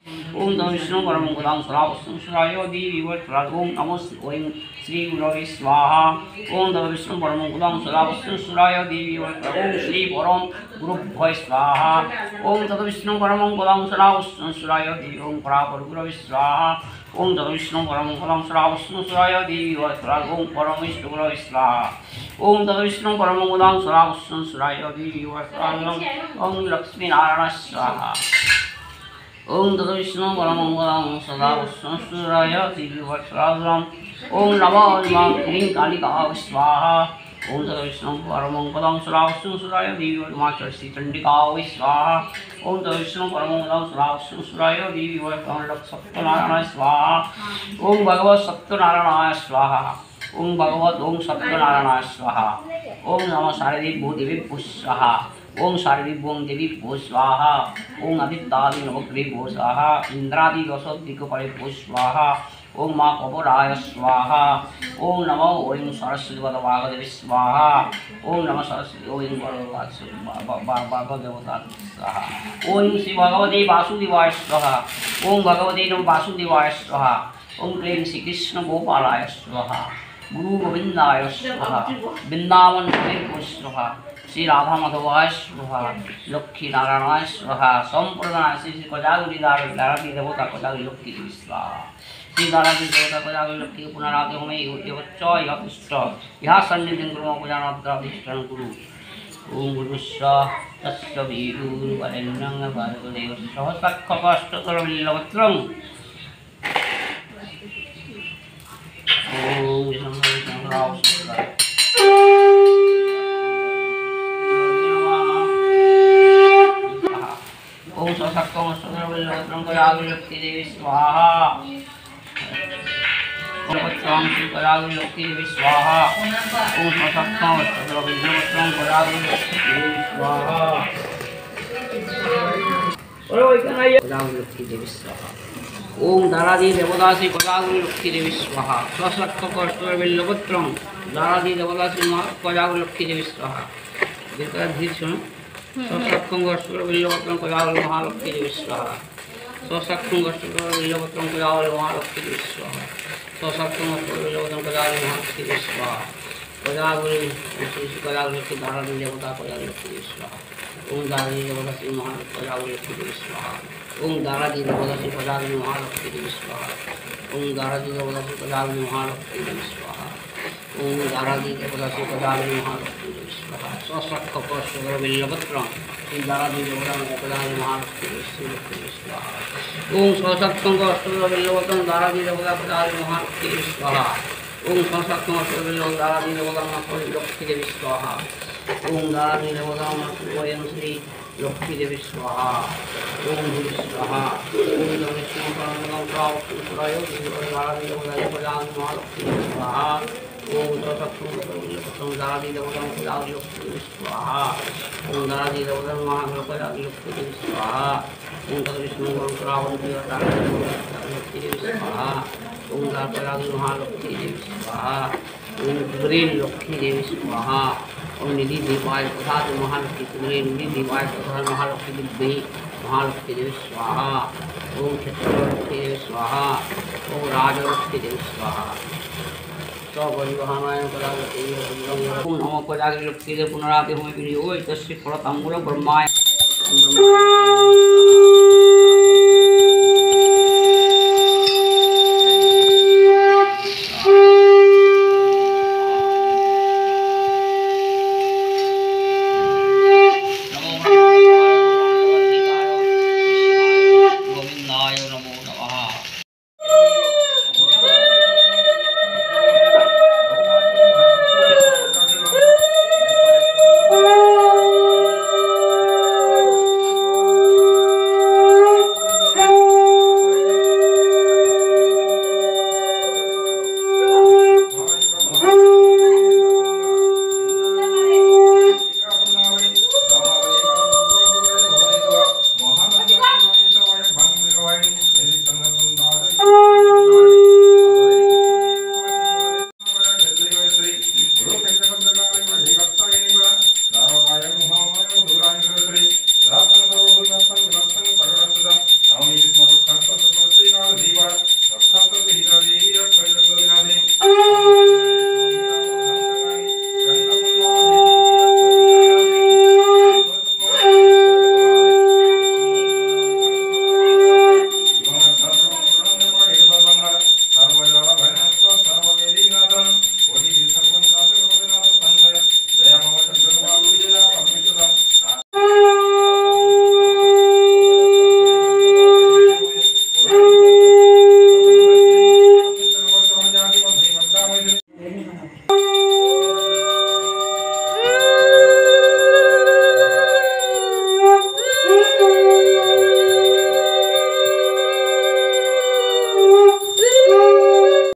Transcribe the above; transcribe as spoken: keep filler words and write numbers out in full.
ओम नमः विष्णु परमं गुदां सदावस्तं सुराय देवी वत्सराज ओम नमो ओम श्री गुरवे स्वाहा ओम नमः विष्णु परमं गुदां सदावस्तं सुराय देवी वत्सराज ओम श्री परम गुरुभ्यो स्वाहा ओम तत् विष्णु परमं गुदां सदावस्तं सुराय देवी ओम परापर गुरवे स्वाहा ओम तत् विष्णु परमं गुदां सदावस्तं सुराय देवी वत्सराज ओम परम विष्णु गुरवे स्वाहा ओम तत् विष्णु परमं गुदां सदावस्तं सुराय देवी वत्सराज ओम लक्ष्मी नारायण स्वाहा ओम तत् विष्णु परमं गुदां सदावस्तं सुराय देवी वत्सराज ओम नमो ह्रीं कालिका स्वाहा ओम तत् विष्णु परमं गुदां सदावस्तं सुराय देवी वत्सराज चंडिका स्वाहा ओम तत् विष्णु परमं गुदां सदावस्तं सुराय देवी वत्सराज सत्यनारायण स्वाहा ओम भगवत सत्यनारायणाय स्वाहा ओम भगवत ओम सत्यनारायणाय स्वाहा ओम नमः शारदेभ्यो देवीभ्यो स्वाहा ओम शारदेभ्यो देवीभ्यो स्वाहा ओम आदित्यादि नवग्रहेभ्यो स्वाहा इंद्रादि दशदिक्पालेभ्यो स्वाहा ओम माँ कपोराय स्वाहा ओम नमो ओम सरस्वती वागदेवी स्वाहा ओम नमः सरस्वती ओम भागवदेवता स्वाहा ओम श्री भगवते वासुदेवाय स्वाहा ओम भगवते नमः वासुदेवाय स्वाहा ओम क्लीं श्री कृष्ण गोपालाय स्वाहा गुरु गोविंदाय स्वाहा वृंदावन देव स्वाहा श्री राधा माधवाय स्वाहा लक्ष्मी नारायणाय स्वाहा संप्रदाय श्री श्री कोजागरी दारी देवता कोजागरी लक्ष्मी देवी स्वाहा श्री दारादी देवता कोजागरी लक्ष्मी पुनरादि होमे योच्च यतिष्ठ यह सन्निधिं गुरुमो पूजानाद्राधिष्ठानं गुरु ओम गुरुस्व तस्य वीरुवरेण्यं भर्गदेवस्य सहस्रकष्टतरविल्लवत्रं ओम विष्णुराव ओम सहस्रकम अष्टतरविल्लवत्रं कोजागरी लक्ष्मी देवी स्वाहा ओम पत्रं श्री कोजागरी लक्ष्मी देवी स्वाहा ओम सहस्रकम अष्टतरविल्लवत्रं कोजागरी लक्ष्मी देवी स्वाहा कोजागरी लक्ष्मी देवी स्वाहा ओम दारादी देवता श्री कोजागरी लक्ष्मी देवी स्वाहा सहस्रकम अष्टतरविल्लवत्रं दारादी देवता श्री कोजागरी लक्ष्मी देवी स्वाहा देखा धीर सुनो सहस्रकम अष्टतरविल्लवत्रं कोजागरी महालक्ष्मी देवी स्वाहा सहस्रकम अष्टतरविल्लवत्रं कोजागरी महालक्ष्मी देवी स्वाहा सहस्रकम अष्टतरविल्लवत्रं कोजागरी महालक्ष्मी देवी स्वाहा कोजागरी श्री कोजागरी लक्ष्मी दारादी देवता कोजागरी लक्ष्मी देवी स्वाहा ओम दारादी देवता श्री महालक्ष्मी कोजागरी लक्ष्मी देवी स्वाहा ओम दारादी देवता श्री कोजागरी महालक्ष्मी देवी स्वाहा ओम दारादी देवता श्री कोजागरी महालक्ष्मी देवी स्वाहा ओम दारादी देवता श्री कोजागरी महालक्ष्मी देवी स्वाहा सहस्रकम अष्टतरविल्लवत्रं श्री दारादी देवता कोजागरी महालक्ष्मी देवी स्वाहा ओम सहस्रकम अष्टतरविल्लवत्रं दारादी देवता कोजागरी महालक्ष्मी देवी स्वाहा ओम सहस्रकम अष्टतरविल्लवत्रं दारादी देवता लक्ष्मी देवी स्वाहा ओम दारादी देवता वयं श्री लक्ष्मी देवी स्वाहा ओम भूरि स्वाहा ओम विष्णु परमं सुराय दारादी देवता कोजागरी महालक्ष्मी देवी स्वाहा ओम सहस्रकम दारादी देवता कोजागरी लक्ष्मी देवी स्वाहा ओम दारादी देवता महाकोजागरी लक्ष्मी देवी स्वाहा ओम तत् विष्णु परमं लक्ष्मी देवी स्वाहा ओम कोजागरी महालक्ष्मी देवी स्वाहा ओम कुबेर लक्ष्मी देवी स्वाहा ओम निधि देवाय प्रसाद महालक्ष्मी कुबेर निधि देवाय प्रसाद महालक्ष्मी देवी महालक्ष्मी देवी स्वाहा ओम क्षेत्रलक्ष्मी देवी स्वाहा ओम राजलक्ष्मी देवी स्वाहा सपरिवाहनाय कोजागरी ओम नमो कोजागरी लक्ष्मी देवी पुनरादि होमे विनियोग तस्य फलताम्बूलं ब्रह्माय